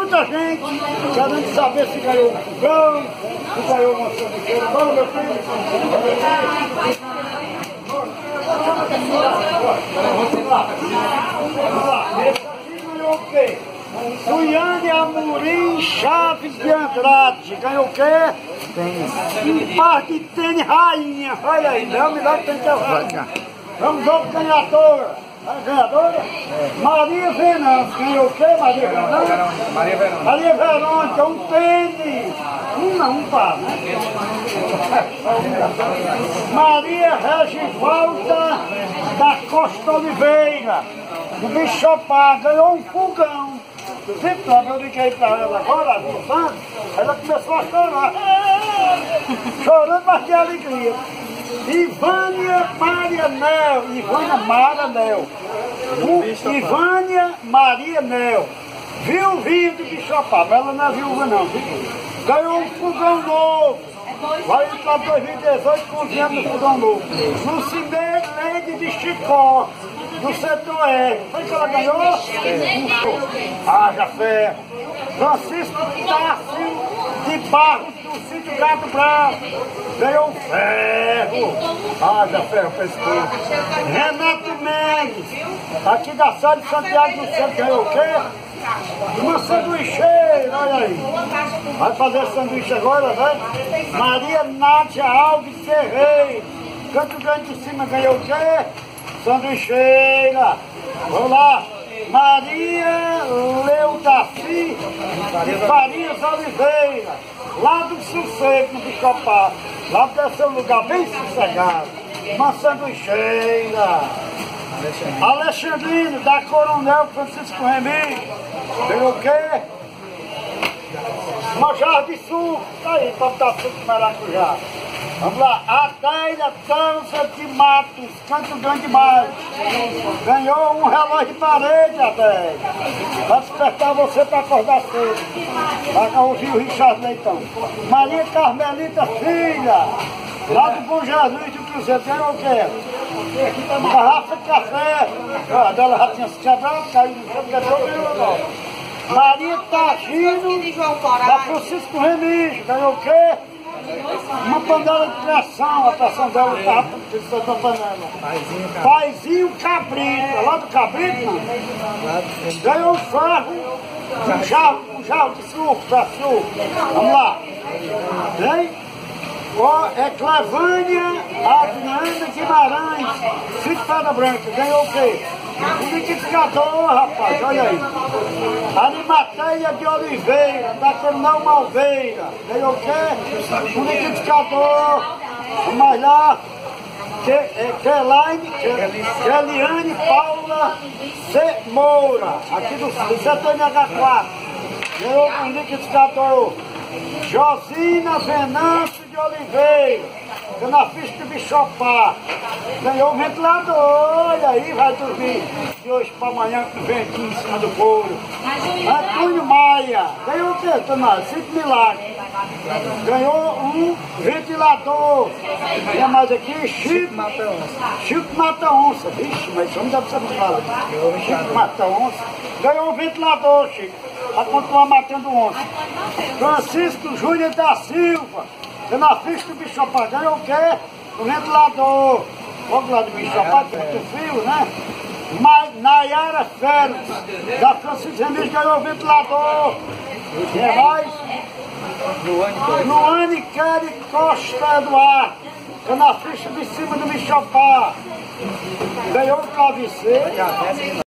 muita gente querendo saber se ganhou um fogão, se ganhou uma sanduícheira. Vamos, meu filho. Vamos lá. Esse aqui ganhou o quê? Suiane Amorim Chaves de Andrade. Ganhou o quê? Tênis. Um par de tênis rainha. Olha aí, não, melhor tênis que eu rainha. Vamos outro ganhadora. A ganhadora? É. Maria Venâncio. Ganhou o quê, Maria Venâncio? Maria Verônica. Maria Verônica, um tênis. Um par, né? Maria Regivalda da Costa Oliveira, do Bichopá, ganhou um fogão. Sempre lá, eu liguei para ela agora, ela começou a chorar. Chorando, mas que alegria. Ivânia Maria Nel, Ivânia Mara Nel. Ivânia Maria Nel. Viuvinha de Bichopá, mas ela não é viúva não, viu? Ganhou um fogão novo. Vai para 2018 cozinhando no fogão novo. No Cine Leide de Chicó, no Centro-Oeste. Foi que ela ganhou? Haja fé. Francisco Tássio de Barros, do Sítio Gato Bravo. Ganhou um ferro. Haja ferro, pescoço. Renato Mendes, aqui da cidade de Santiago do Centro, ganhou o quê? Uma sanduicheira, olha aí. Vai fazer sanduíche agora, né? Maria Nádia Alves Ferreira. Canto Grande de Cima ganhou o quê? Sanduicheira. Vamos lá. Maria Leudaci de Farias Oliveira. Lá do Sossego, no Bichopá. Lá deve ser um lugar bem sossegado. Uma sanduicheira. Alexandrino, da Coronel Francisco Remy. Ganhou o quê? Mojar de suco. Tá aí, para botar suco de maracujá. Vamos lá. Adélia Dança de Matos, Canto Grande mais. Ganhou um relógio de parede, Adélia. Vai despertar você para acordar cedo. Vai ouvir o Richard Leitão. Maria Carmelita Filha, lá do Bom Jesus do Cruzeiro. Ganhou o quê? Uma garrafa de café. A dela já tinha se quebrado, caiu no chão, quebrou, ganhou agora. Maria Tagino, da Francisco Remígio, ganhou o quê? Uma panela de pressão, a pressão dela estava precisando da panela. Paizinho Cabrito, lá do Cabrito, não? Ganhou um ferro, um jarro de suco, para suco. Vamos lá. Tem? É Clavânia Adriana Guimarães, Sítio Pedra Branca, ganhou o quê? Um liquidificador, rapaz, olha aí. Animateia de Oliveira, da Coronel Malveira, ganhou o quê? Um liquidificador, mais lá, Keliane Paula C. Moura, aqui do CTMH4, ganhou um liquidificador. Josina Venâncio de Oliveira, canafista de Bichopá, ganhou um ventilador, olha aí, vai dormir de hoje para amanhã com ventinho em cima do couro. Antônio Maia, ganhou o quê, Tomás? 5 milagres. Ganhou um ventilador. E mais aqui, Chico Mata Onça. Vixe, mas isso não deve ser falado. Chico Mata Onça. Ganhou um ventilador, Chico, para continuar matando onça. Francisco Júnior da Silva, canafista do Bichopá, ganhou o quê? O ventilador. Vamos lá do Bichopá, que é muito frio, né? Nayara Félix, da Francisco Remígio, ganhou o ventilador. E é mais? Luane Kelly Costa Eduardo, canafista de cima do Bichopá, ganhou o travesseiro.